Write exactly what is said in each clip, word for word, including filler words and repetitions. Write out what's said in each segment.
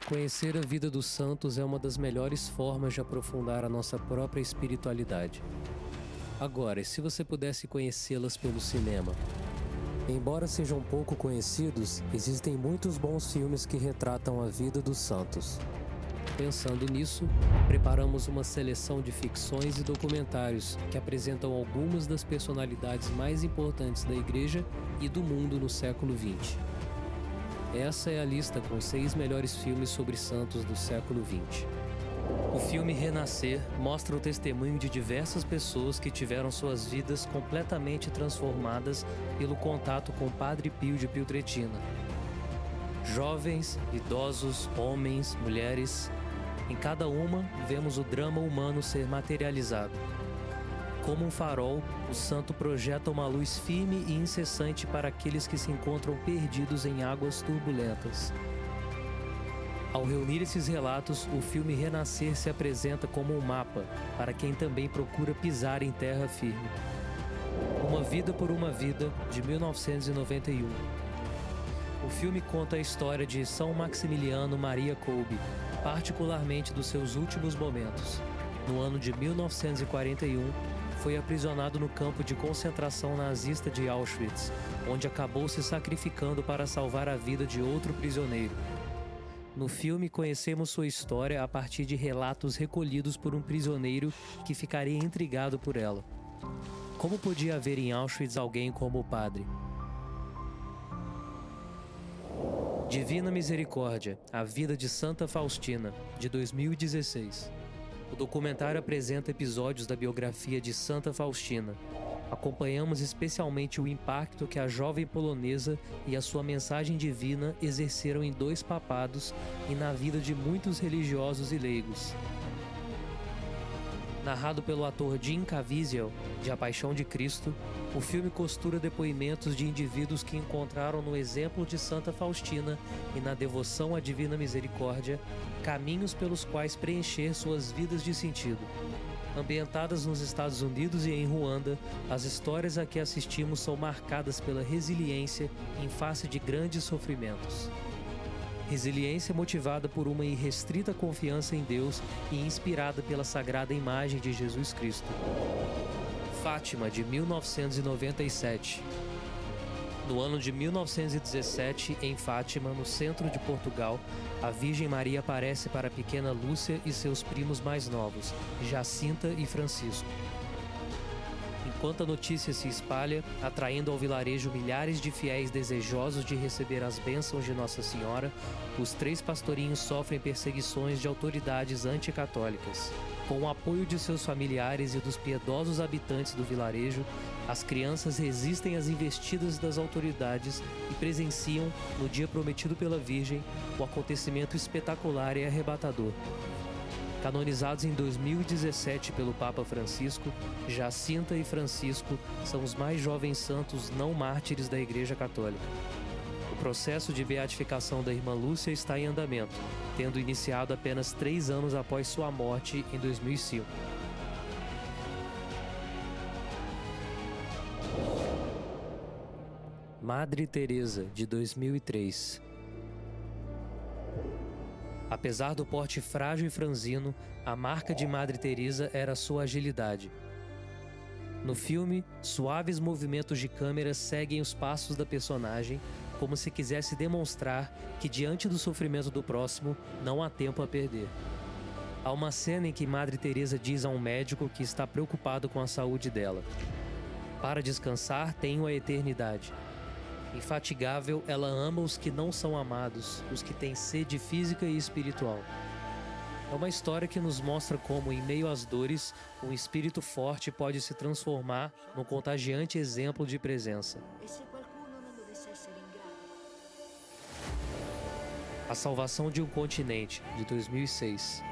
Conhecer a vida dos santos é uma das melhores formas de aprofundar a nossa própria espiritualidade. Agora, e se você pudesse conhecê-las pelo cinema? Embora sejam pouco conhecidos, existem muitos bons filmes que retratam a vida dos santos. Pensando nisso, preparamos uma seleção de ficções e documentários que apresentam algumas das personalidades mais importantes da Igreja e do mundo no século vinte. Essa é a lista com os seis melhores filmes sobre santos do século vinte. O filme Renascer mostra o testemunho de diversas pessoas que tiveram suas vidas completamente transformadas pelo contato com Padre Pio de Pietrelcina. Jovens, idosos, homens, mulheres, em cada uma vemos o drama humano ser materializado. Como um farol, o santo projeta uma luz firme e incessante para aqueles que se encontram perdidos em águas turbulentas. Ao reunir esses relatos, o filme Renascer se apresenta como um mapa para quem também procura pisar em terra firme. Uma Vida por uma Vida, de mil novecentos e noventa e um. O filme conta a história de São Maximiliano Maria Kolbe, particularmente dos seus últimos momentos. No ano de mil novecentos e quarenta e um, foi aprisionado no campo de concentração nazista de Auschwitz, onde acabou se sacrificando para salvar a vida de outro prisioneiro. No filme, conhecemos sua história a partir de relatos recolhidos por um prisioneiro que ficaria intrigado por ela. Como podia haver em Auschwitz alguém como o padre? Divina Misericórdia, a vida de Santa Faustina, de dois mil e dezesseis. O documentário apresenta episódios da biografia de Santa Faustina. Acompanhamos especialmente o impacto que a jovem polonesa e a sua mensagem divina exerceram em dois papados e na vida de muitos religiosos e leigos. Narrado pelo ator Jim Caviezel, de A Paixão de Cristo, o filme costura depoimentos de indivíduos que encontraram no exemplo de Santa Faustina e na devoção à Divina Misericórdia caminhos pelos quais preencher suas vidas de sentido. Ambientadas nos Estados Unidos e em Ruanda, as histórias a que assistimos são marcadas pela resiliência em face de grandes sofrimentos. Resiliência motivada por uma irrestrita confiança em Deus e inspirada pela sagrada imagem de Jesus Cristo. Fátima, de mil novecentos e noventa e sete. No ano de mil novecentos e dezessete, em Fátima, no centro de Portugal, a Virgem Maria aparece para a pequena Lúcia e seus primos mais novos, Jacinta e Francisco. Enquanto a notícia se espalha, atraindo ao vilarejo milhares de fiéis desejosos de receber as bênçãos de Nossa Senhora, os três pastorinhos sofrem perseguições de autoridades anticatólicas. Com o apoio de seus familiares e dos piedosos habitantes do vilarejo, as crianças resistem às investidas das autoridades e presenciam, no dia prometido pela Virgem, o acontecimento espetacular e arrebatador. Canonizados em dois mil e dezessete pelo Papa Francisco, Jacinta e Francisco são os mais jovens santos não mártires da Igreja Católica. O processo de beatificação da irmã Lúcia está em andamento, tendo iniciado apenas três anos após sua morte em dois mil e cinco. Madre Teresa, de dois mil e três. Apesar do porte frágil e franzino, a marca de Madre Teresa era sua agilidade. No filme, suaves movimentos de câmera seguem os passos da personagem, como se quisesse demonstrar que, diante do sofrimento do próximo, não há tempo a perder. Há uma cena em que Madre Teresa diz a um médico que está preocupado com a saúde dela: "Para descansar, tenho a eternidade." Infatigável, ela ama os que não são amados, os que têm sede física e espiritual. É uma história que nos mostra como, em meio às dores, um espírito forte pode se transformar num contagiante exemplo de presença. A Salvação de um Continente, de dois mil e seis.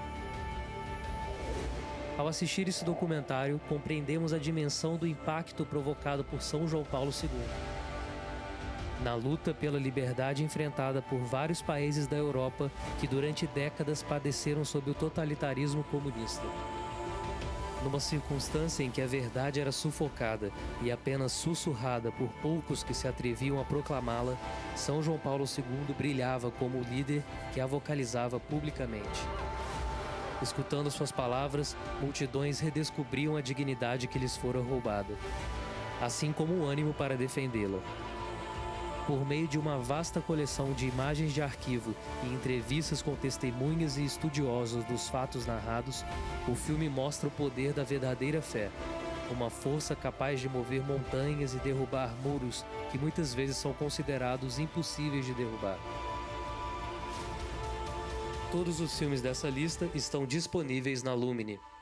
Ao assistir esse documentário, compreendemos a dimensão do impacto provocado por São João Paulo segundo. Na luta pela liberdade enfrentada por vários países da Europa que durante décadas padeceram sob o totalitarismo comunista. Numa circunstância em que a verdade era sufocada e apenas sussurrada por poucos que se atreviam a proclamá-la, São João Paulo segundo brilhava como o líder que a vocalizava publicamente. Escutando suas palavras, multidões redescobriam a dignidade que lhes fora roubada, assim como o ânimo para defendê-la. Por meio de uma vasta coleção de imagens de arquivo e entrevistas com testemunhas e estudiosos dos fatos narrados, o filme mostra o poder da verdadeira fé, uma força capaz de mover montanhas e derrubar muros que muitas vezes são considerados impossíveis de derrubar. Todos os filmes dessa lista estão disponíveis na Lumine.